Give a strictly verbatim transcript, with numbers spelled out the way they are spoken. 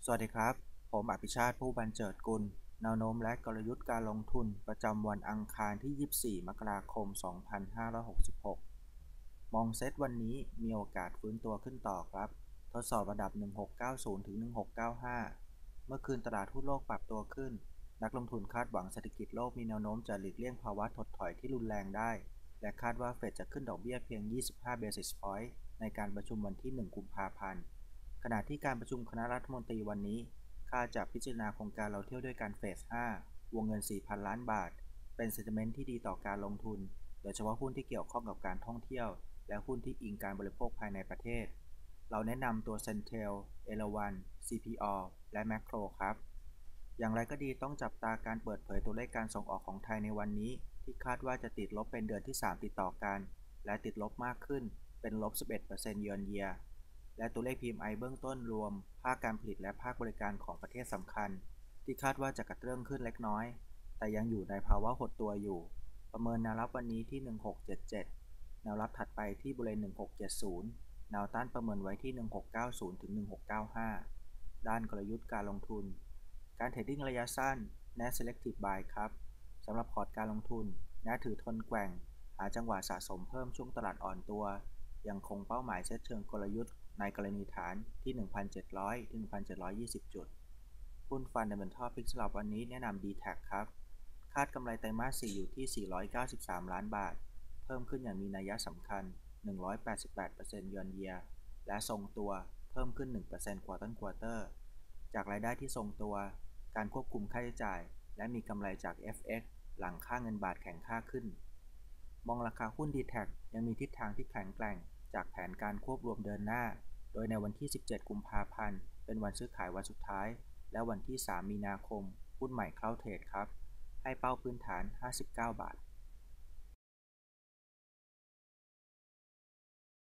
สวัสดีครับผมอภิชาติผู้บรรเจิดกุลแนวโน้มและกลยุทธ์การลงทุนประจำวันอังคารที่ยี่สิบสี่มกราคมสองพันห้าร้อยหกสิบหกมองเซตวันนี้มีโอกาสฟื้นตัวขึ้นต่อครับทดสอบระดับหนึ่งพันหกร้อยเก้าสิบถึงหนึ่งพันหกร้อยเก้าสิบห้าเมื่อคืนตลาดหุ้นโลกปรับตัวขึ้นนักลงทุนคาดหวังเศรษฐกิจโลกมีแนวโน้มจะหลีกเลี่ยงภาวะถดถอยที่รุนแรงได้และคาดว่าเฟดจะขึ้นดอกเบี้ยเพียงยี่สิบห้า basis point ในการประชุมวันที่หนึ่งกุมภาพันธ์ ขณะที่การประชุมคณะรัฐมนตรีวันนี้คาดจะพิจารณาโครงการเราเที่ยวด้วยกันเฟสห้าวงเงิน สี่พัน ล้านบาทเป็นเซนติเมนต์ที่ดีต่อการลงทุนโดยเฉพาะหุ้นที่เกี่ยวข้องกับการท่องเที่ยวและหุ้นที่อิงการบริโภคภายในประเทศเราแนะนำตัว Centel เอราวัณ ซี พี อ และ Macro ครับอย่างไรก็ดีต้องจับตาการเปิดเผยตัวเลขการส่งออกของไทยในวันนี้ที่คาดว่าจะติดลบเป็นเดือนที่สามติดต่อกันและติดลบมากขึ้นเป็นลบ สิบเอ็ดเปอร์เซ็นต์ year on yearและตัวเลข พี เอ็ม ไอ เบื้องต้นรวมภาคการผลิตและภาคบริการของประเทศสำคัญที่คาดว่าจะกระเตื้องขึ้นเล็กน้อยแต่ยังอยู่ในภาวะหดตัวอยู่ประเมินแนวรับวันนี้ที่หนึ่งพันหกร้อยเจ็ดสิบเจ็ดแนวรับถัดไปที่บริเวณหนึ่งพันหกร้อยเจ็ดสิบแนวต้านประเมินไว้ที่หนึ่งพันหกร้อยเก้าสิบถึงหนึ่งพันหกร้อยเก้าสิบห้าด้านกลยุทธ์การลงทุนการเทรดดิ้งระยะสั้น Net Selective Buy ครับสำหรับพอร์ตการลงทุน Net ถือทนแกว่งหาจังหวะสะสมเพิ่มช่วงตลาดอ่อนตัวยังคงเป้าหมายเซตเชิงกลยุทธ์ในกรณีฐานที่ หนึ่งพันเจ็ดร้อย ถึง หนึ่งพันเจ็ดร้อยยี่สิบ จุดหุ้น Fundamental Pick สำหรับวันนี้แนะนำ ดี แท็ก ครับคาดกำไรไตรมาส สี่ อยู่ที่ สี่ร้อยเก้าสิบสาม ล้านบาทเพิ่มขึ้นอย่างมีนัยสำคัญ หนึ่งร้อยแปดสิบแปดเปอร์เซ็นต์ year on year และทรงตัวเพิ่มขึ้น หนึ่งเปอร์เซ็นต์ quarter on quarter จากรายได้ที่ทรงตัวการควบคุมค่าใช้จ่ายและมีกำไรจาก เอฟ เอ็กซ์ หลังค่าเงินบาทแข็งค่าขึ้นมองราคาหุ้น ดี แท็ก ยังมีทิศทางที่แข็งแกร่งจากแผนการควบรวมเดินหน้าโดยในวันที่สิบเจ็ดกุมภาพันธ์เป็นวันซื้อขายวันสุดท้ายและวันที่สามมีนาคมหุ้นใหม่เข้าเทรดครับให้เป้าพื้นฐานห้าสิบเก้าบาท